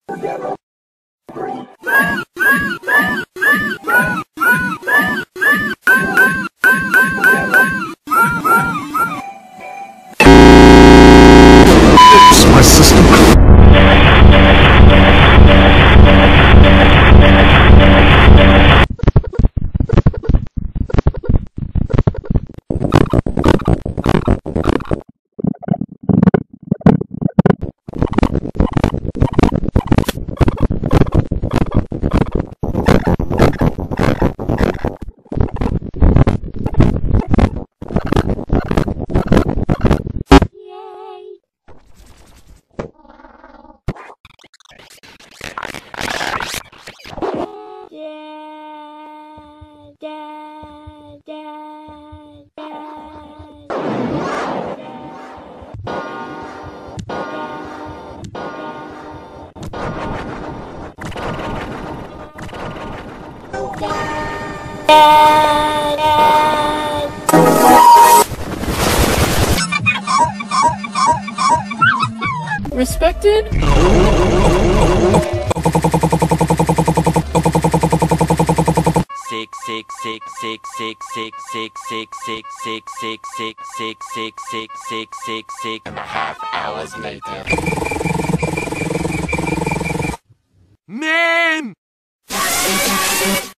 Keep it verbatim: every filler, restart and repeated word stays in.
My system. Respected? Six six six six six six six six six six six six six six six six six and a half hours later.